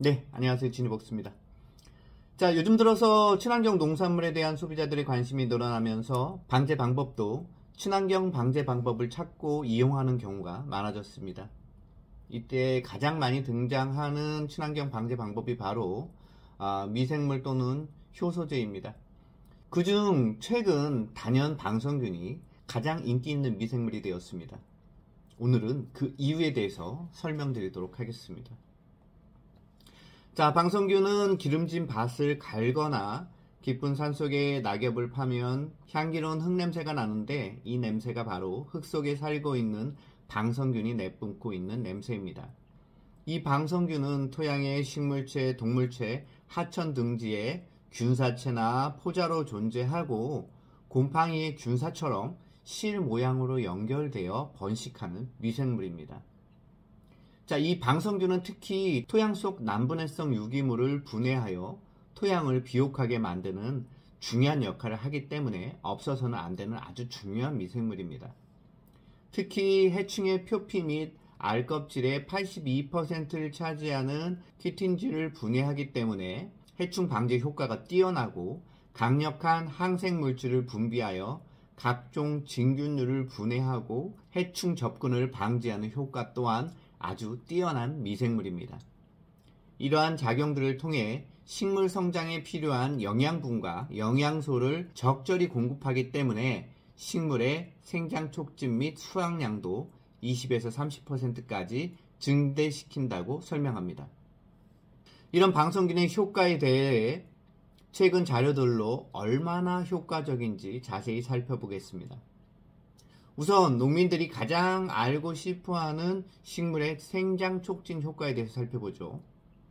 네, 안녕하세요. 진이복스입니다. 자, 요즘 들어서 친환경 농산물에 대한 소비자들의 관심이 늘어나면서 방제 방법도 친환경 방제 방법을 찾고 이용하는 경우가 많아졌습니다. 이때 가장 많이 등장하는 친환경 방제 방법이 바로 미생물 또는 효소제입니다. 그중 최근 단연 방성균이 가장 인기 있는 미생물이 되었습니다. 오늘은 그 이유에 대해서 설명드리도록 하겠습니다. 자, 방성균은 기름진 밭을 갈거나 깊은 산속에 낙엽을 파면 향기로운 흙냄새가 나는데, 이 냄새가 바로 흙 속에 살고 있는 방성균이 내뿜고 있는 냄새입니다. 이 방성균은 토양의 식물체, 동물체, 하천 등지에 균사체나 포자로 존재하고 곰팡이의 균사처럼 실 모양으로 연결되어 번식하는 미생물입니다. 자, 이 방성균은 특히 토양 속 난분해성 유기물을 분해하여 토양을 비옥하게 만드는 중요한 역할을 하기 때문에 없어서는 안 되는 아주 중요한 미생물입니다. 특히 해충의 표피 및 알 껍질의 82%를 차지하는 키틴질을 분해하기 때문에 해충 방제 효과가 뛰어나고, 강력한 항생 물질을 분비하여 각종 진균류를 분해하고 해충 접근을 방지하는 효과 또한 아주 뛰어난 미생물입니다. 이러한 작용들을 통해 식물 성장에 필요한 영양분과 영양소를 적절히 공급하기 때문에 식물의 생장 촉진 및 수확량도 20에서 30%까지 증대시킨다고 설명합니다. 이런 방성균의 효과에 대해 최근 자료들로 얼마나 효과적인지 자세히 살펴보겠습니다. 우선 농민들이 가장 알고 싶어하는 식물의 생장 촉진 효과에 대해서 살펴보죠.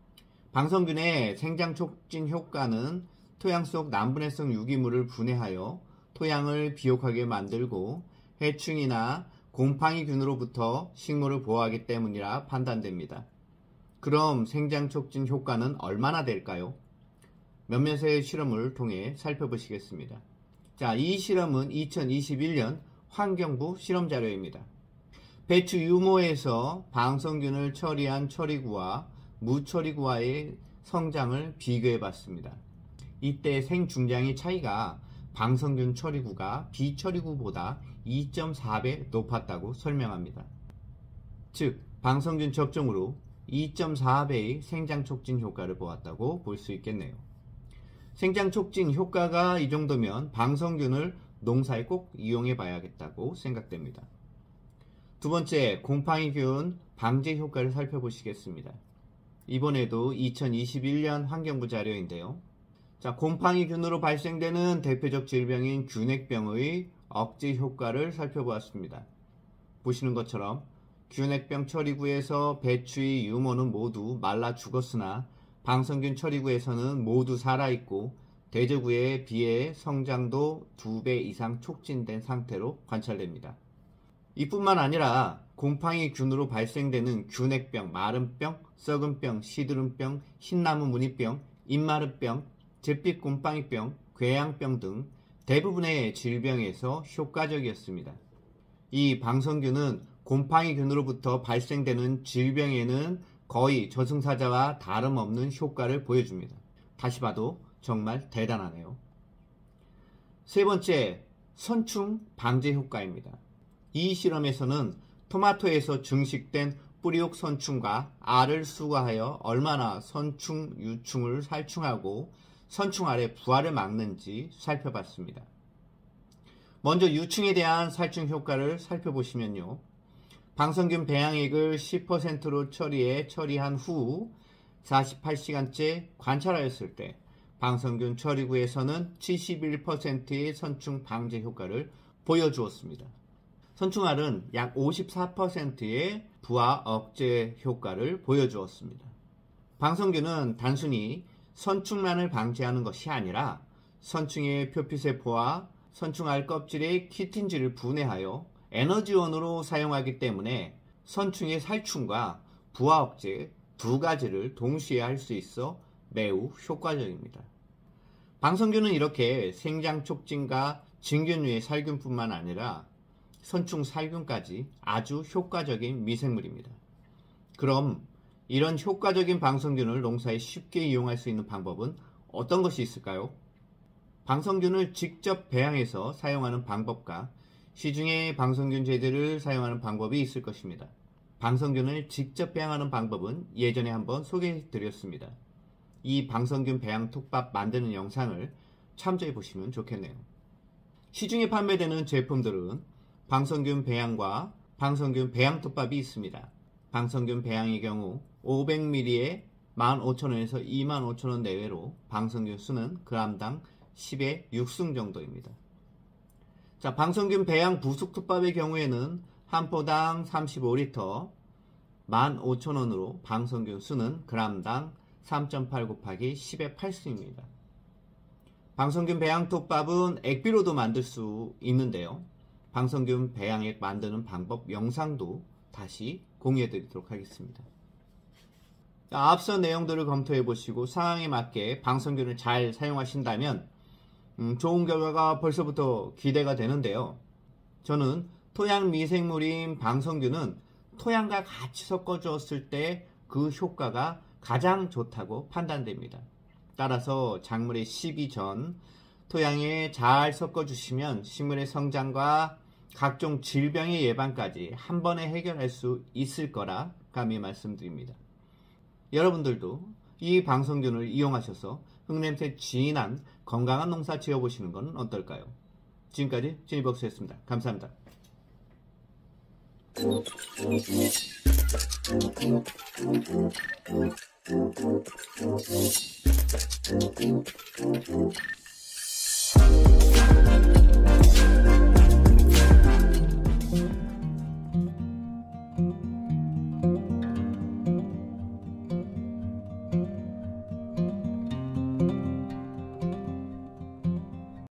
방성균의 생장 촉진 효과는 토양 속 난분해성 유기물을 분해하여 토양을 비옥하게 만들고 해충이나 곰팡이균으로부터 식물을 보호하기 때문이라 판단됩니다. 그럼 생장 촉진 효과는 얼마나 될까요? 몇몇의 실험을 통해 살펴보시겠습니다. 자, 이 실험은 2021년 환경부 실험 자료입니다. 배추 유모에서 방성균을 처리한 처리구와 무처리구와의 성장을 비교해 봤습니다. 이때 생중량의 차이가 방성균 처리구가 비처리구보다 2.4배 높았다고 설명합니다. 즉, 방성균 접종으로 2.4배의 생장 촉진 효과를 보았다고 볼 수 있겠네요. 생장 촉진 효과가 이 정도면 방성균을 농사에 꼭 이용해 봐야겠다고 생각됩니다. 두 번째, 곰팡이균 방제 효과를 살펴보시겠습니다. 이번에도 2021년 환경부 자료인데요. 자, 곰팡이균으로 발생되는 대표적 질병인 균핵병의 억제 효과를 살펴보았습니다. 보시는 것처럼 균핵병 처리구에서 배추의 유모는 모두 말라 죽었으나 방성균 처리구에서는 모두 살아있고 대저구에 비해 성장도 2배 이상 촉진된 상태로 관찰됩니다. 이뿐만 아니라 곰팡이균으로 발생되는 균핵병, 마름병, 썩은병, 시드름병, 흰나무 무늬병, 잎마름병, 잿빛 곰팡이병, 궤양병 등 대부분의 질병에서 효과적이었습니다. 이 방성균은 곰팡이균으로부터 발생되는 질병에는 거의 저승사자와 다름없는 효과를 보여줍니다. 다시 봐도 정말 대단하네요. 세 번째, 선충 방제 효과입니다. 이 실험에서는 토마토에서 증식된 뿌리옥 선충과 알을 수거하여 얼마나 선충, 유충을 살충하고 선충 알의 부활을 막는지 살펴봤습니다. 먼저 유충에 대한 살충 효과를 살펴보시면요. 방성균 배양액을 10%로 처리한 후 48시간째 관찰하였을 때 방성균 처리구에서는 71%의 선충 방제 효과를 보여주었습니다. 선충알은 약 54%의 부화 억제 효과를 보여주었습니다. 방성균은 단순히 선충만을 방지하는 것이 아니라 선충의 표피세포와 선충알 껍질의 키틴질을 분해하여 에너지원으로 사용하기 때문에 선충의 살충과 부화 억제 두 가지를 동시에 할 수 있어 매우 효과적입니다. 방성균은 이렇게 생장 촉진과 진균류의 살균뿐만 아니라 선충 살균까지 아주 효과적인 미생물입니다. 그럼 이런 효과적인 방성균을 농사에 쉽게 이용할 수 있는 방법은 어떤 것이 있을까요? 방성균을 직접 배양해서 사용하는 방법과 시중에 방성균 제제를 사용하는 방법이 있을 것입니다. 방성균을 직접 배양하는 방법은 예전에 한번 소개해 드렸습니다. 이 방성균 배양 톱밥 만드는 영상을 참조해 보시면 좋겠네요. 시중에 판매되는 제품들은 방성균 배양과 방성균 배양 톱밥이 있습니다. 방성균 배양의 경우 500ml에 15,000원에서 25,000원 내외로 방성균 수는 g당 10의 6승 정도입니다. 자, 방성균 배양 부숙 톱밥의 경우에는 한 포당 35L 15,000원으로 방성균 수는 g당 3.8 곱하기 10의 8승입니다. 방성균 배양 톱밥은 액비로도 만들 수 있는데요. 방성균 배양액 만드는 방법 영상도 다시 공유해 드리도록 하겠습니다. 자, 앞서 내용들을 검토해 보시고 상황에 맞게 방성균을 잘 사용하신다면 좋은 결과가 벌써부터 기대가 되는데요. 저는 토양 미생물인 방성균은 토양과 같이 섞어 주었을 때 그 효과가 가장 좋다고 판단됩니다. 따라서 작물의 시기 전 토양에 잘 섞어 주시면 식물의 성장과 각종 질병의 예방까지 한 번에 해결할 수 있을 거라 감히 말씀드립니다. 여러분들도 이 방성균을 이용하셔서 흙냄새 진한 건강한 농사 지어보시는 건 어떨까요? 지금까지 진이벅스였습니다. 감사합니다.